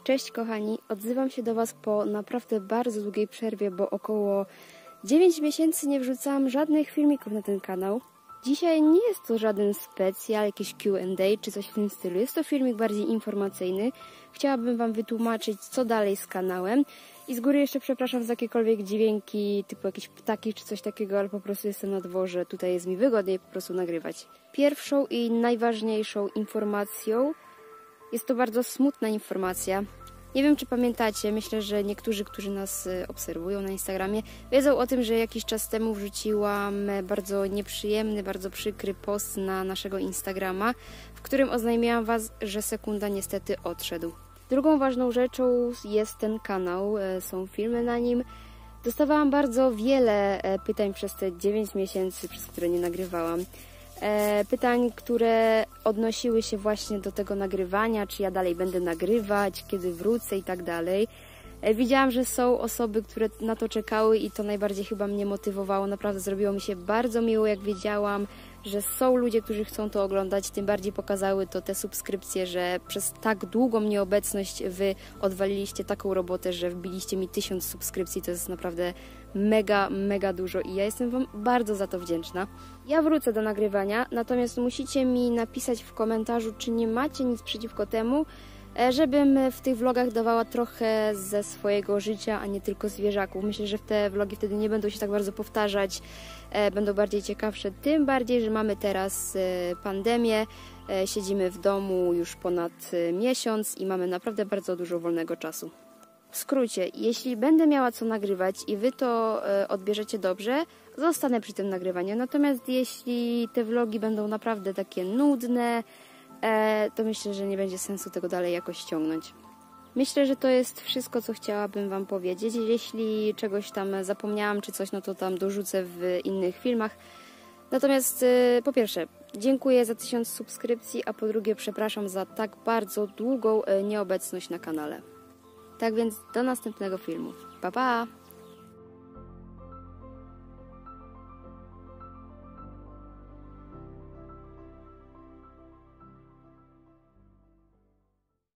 Cześć kochani, odzywam się do Was po naprawdę bardzo długiej przerwie, bo około 9 miesięcy nie wrzucałam żadnych filmików na ten kanał. Dzisiaj nie jest to żaden specjal, jakiś Q&A czy coś w tym stylu. Jest to filmik bardziej informacyjny. Chciałabym Wam wytłumaczyć, co dalej z kanałem. I z góry jeszcze przepraszam za jakiekolwiek dźwięki, typu jakieś ptaki czy coś takiego, ale po prostu jestem na dworze. Tutaj jest mi wygodniej po prostu nagrywać. Pierwszą i najważniejszą informacją jest to bardzo smutna informacja. Nie wiem, czy pamiętacie, myślę, że niektórzy, którzy nas obserwują na Instagramie, wiedzą o tym, że jakiś czas temu wrzuciłam bardzo nieprzyjemny, bardzo przykry post na naszego Instagrama, w którym oznajmiałam Was, że Sekunda niestety odszedł. Drugą ważną rzeczą jest ten kanał, są filmy na nim. Dostawałam bardzo wiele pytań przez te 9 miesięcy, przez które nie nagrywałam. Pytań, które odnosiły się właśnie do tego nagrywania, czy ja dalej będę nagrywać, kiedy wrócę i tak dalej. Widziałam, że są osoby, które na to czekały i to najbardziej chyba mnie motywowało. Naprawdę zrobiło mi się bardzo miło, jak wiedziałam, że są ludzie, którzy chcą to oglądać. Tym bardziej pokazały to te subskrypcje, że przez tak długą nieobecność Wy odwaliliście taką robotę, że wbiliście mi 1000 subskrypcji. To jest naprawdę mega dużo i ja jestem Wam bardzo za to wdzięczna. Ja wrócę do nagrywania, natomiast musicie mi napisać w komentarzu, czy nie macie nic przeciwko temu, żebym w tych vlogach dawała trochę ze swojego życia, a nie tylko zwierzaków. Myślę, że te vlogi wtedy nie będą się tak bardzo powtarzać, będą bardziej ciekawsze, tym bardziej, że mamy teraz pandemię, siedzimy w domu już ponad miesiąc i mamy naprawdę bardzo dużo wolnego czasu. W skrócie, jeśli będę miała co nagrywać i Wy to odbierzecie dobrze, zostanę przy tym nagrywaniu. Natomiast jeśli te vlogi będą naprawdę takie nudne, to myślę, że nie będzie sensu tego dalej jakoś ściągnąć. Myślę, że to jest wszystko, co chciałabym Wam powiedzieć. Jeśli czegoś tam zapomniałam czy coś, no to tam dorzucę w innych filmach. Natomiast po pierwsze, dziękuję za 1000 subskrypcji, a po drugie przepraszam za tak bardzo długą nieobecność na kanale. Tak więc do następnego filmu. Pa, pa!